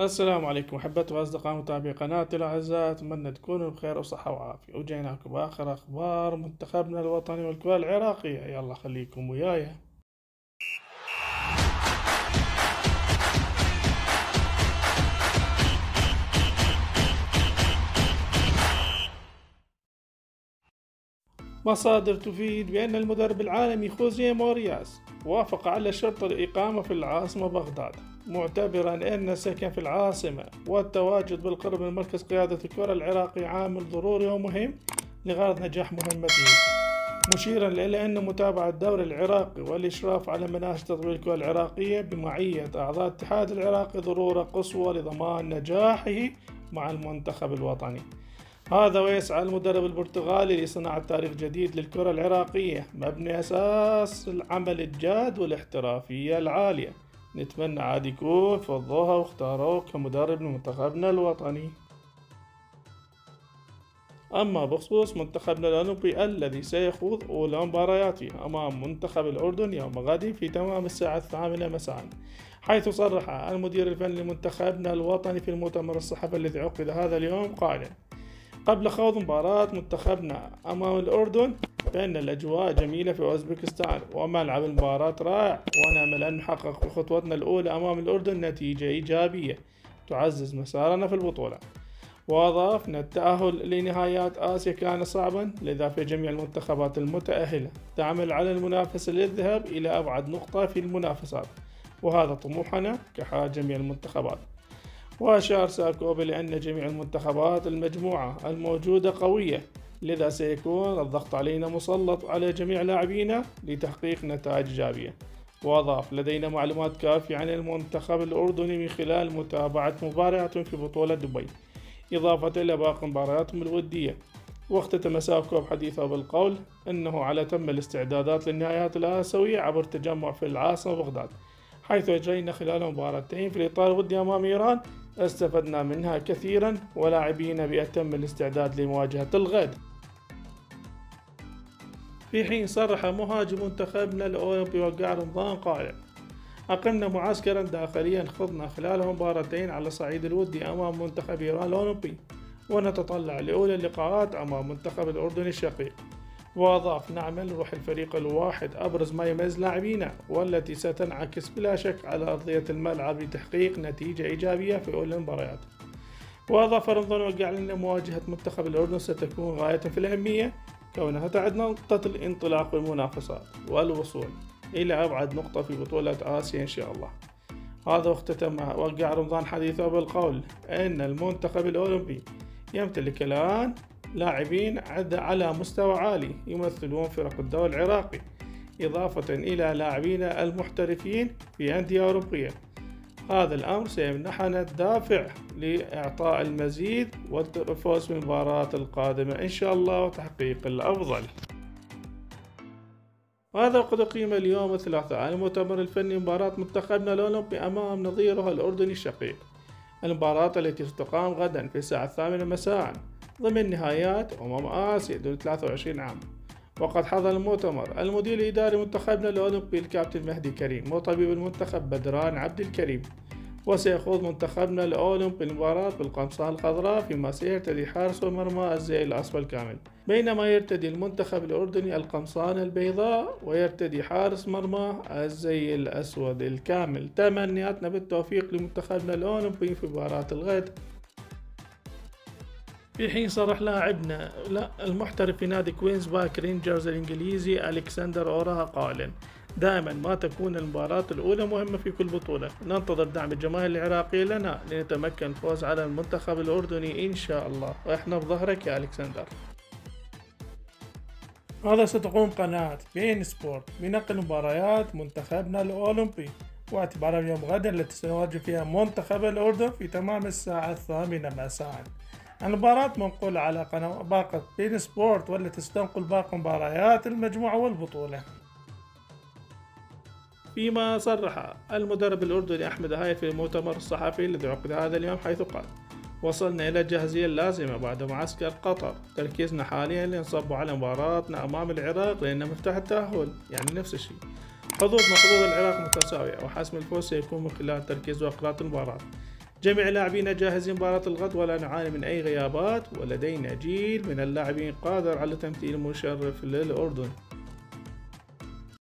السلام عليكم أحبتي وأصدقاء متابعي قناتي الأعزاء، أتمنى تكونوا بخير وصحة وعافية، وجيناكم بآخر أخبار منتخبنا الوطني والكرة العراقية. يلا خليكم وياي. مصادر تفيد بأن المدرب العالمي خوزيه مورياس وافق على شرط الإقامة في العاصمة بغداد، معتبرا أن السكن في العاصمة والتواجد بالقرب من مركز قيادة الكرة العراقي عامل ضروري ومهم لغرض نجاح مهمته، مشيرا إلى أن متابعة الدوري العراقي والإشراف على مناهج تطوير الكرة العراقية بمعية أعضاء الاتحاد العراقي ضرورة قصوى لضمان نجاحه مع المنتخب الوطني. هذا ويسعى المدرب البرتغالي لصناعة تاريخ جديد للكرة العراقية مبني أساس العمل الجاد والاحترافية العالية. نتمنى عاد يكون فضوها واختاروه كمدرب لمنتخبنا الوطني. أما بخصوص منتخبنا الأولمبي الذي سيخوض أولى مبارياته أمام منتخب الأردن يوم غد في تمام الساعة 8 مساء، حيث صرح المدير الفني لمنتخبنا الوطني في المؤتمر الصحفي الذي عقد هذا اليوم قائلا: قبل خوض مباراة منتخبنا أمام الأردن فإن الأجواء جميلة في أوزبكستان وملعب المباراة رائع، ونأمل أن نحقق بخطوتنا الأولى أمام الأردن نتيجة إيجابية تعزز مسارنا في البطولة. وأضاف أن التأهل لنهايات آسيا كان صعبا، لذا في جميع المنتخبات المتأهلة تعمل على المنافسة للذهاب إلى أبعد نقطة في المنافسات، وهذا طموحنا كحال جميع المنتخبات. وأشار ساكو بأن جميع المنتخبات المجموعة الموجودة قوية، لذا سيكون الضغط علينا مسلط على جميع لاعبينا لتحقيق نتائج إيجابية. وأضاف: لدينا معلومات كافية عن المنتخب الأردني من خلال متابعة مبارياتهم في بطولة دبي، إضافة إلى باقي مبارياتهم الودية. واختتم ساكو بحديثه بالقول أنه على تم الاستعدادات للنهائيات الآسيوية عبر تجمع في العاصمة بغداد، حيث أجرينا خلال مباراتين في الإطار الودي أمام إيران استفدنا منها كثيرا، ولاعبين بأتم الاستعداد لمواجهة الغد. في حين صرح مهاجم منتخبنا الأولمبي وقع رمضان قائلا: أقمنا معسكرا داخليا خضنا خلاله مباراتين على صعيد الودي أمام منتخب إيران الأولمبي، ونتطلع لأولى اللقاءات أمام منتخب الأردن الشقيق. وأضاف: نعمل روح الفريق الواحد أبرز ما يميز لاعبينا، والتي ستنعكس بلا شك على أرضية الملعب لتحقيق نتيجة إيجابية في أولى المباريات. وأضاف رمضان وقال أن مواجهة منتخب الأردن ستكون غاية في الأهمية، كونها تعد نقطة الانطلاق بالمنافسات والوصول إلى أبعد نقطة في بطولة آسيا إن شاء الله. هذا واختتم وقع رمضان حديثه بالقول أن المنتخب الأولمبي يمتلك الآن لاعبين على مستوى عالي يمثلون فرق الدوري العراقي، إضافة إلى لاعبين المحترفين في أندية أوروبية. هذا الأمر سيمنحنا الدافع لإعطاء المزيد والفوز في المباراة القادمة إن شاء الله وتحقيق الأفضل. وهذا وقد أقيم اليوم الثلاثاء المؤتمر الفني مباراة منتخبنا الأولمبي أمام نظيره الأردني الشقيق، المباراة التي ستقام غدا في الساعة 8 مساء ضمن نهائيات آسيا دون 23 عام. وقد حضر المؤتمر المدير الإداري منتخبنا الأولمبي الكابتن مهدي كريم وطبيب المنتخب بدران عبد الكريم. وسيخوض منتخبنا الأولمبي المباراة بالقمصان الخضراء، فيما سيرتدي حارس المرمى الزي الأصفر كامل، بينما يرتدي المنتخب الأردني القمصان البيضاء ويرتدي حارس مرمى الزي الأسود الكامل. تمنياتنا بالتوفيق لمنتخبنا الأولمبي في مباراة الغد. في حين صرح لاعبنا المحترف في نادي كوينز باك رينجرز الإنجليزي ألكسندر أوراها قائلا: دائما ما تكون المباراة الأولى مهمة في كل بطولة، ننتظر دعم الجماهير العراقية لنا لنتمكن الفوز على المنتخب الأردني إن شاء الله، وإحنا بظهرك يا ألكسندر. هذا ستقوم قناة بين سبورت بنقل مباريات منتخبنا الأولمبي، واعتبارها يوم غد التي سيواجه فيها منتخب الأردن في تمام الساعة 8 مساء. المباراة منقولة على قناة باقة بين سبورت، والتي ستنقل باقي مباريات المجموعة والبطولة. فيما صرح المدرب الأردني أحمد هاي في المؤتمر الصحفي الذي عقد هذا اليوم، حيث قال: وصلنا إلى الجاهزية اللازمة بعد معسكر قطر، تركيزنا حاليا لنصب على مباراتنا أمام العراق لأن مفتاح التأهل يعني نفس الشيء. حظوظ العراق متساوية، وحسم الفوز سيكون من خلال التركيز وقراءة المباراة. جميع لاعبينا جاهزين مباراة الغد ولا نعاني من أي غيابات، ولدينا جيل من اللاعبين قادر على تمثيل مشرف للأردن.